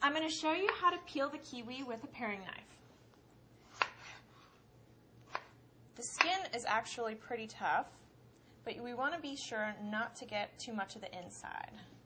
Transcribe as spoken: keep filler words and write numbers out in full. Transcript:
I'm going to show you how to peel the kiwi with a paring knife. The skin is actually pretty tough, but we want to be sure not to get too much of the inside.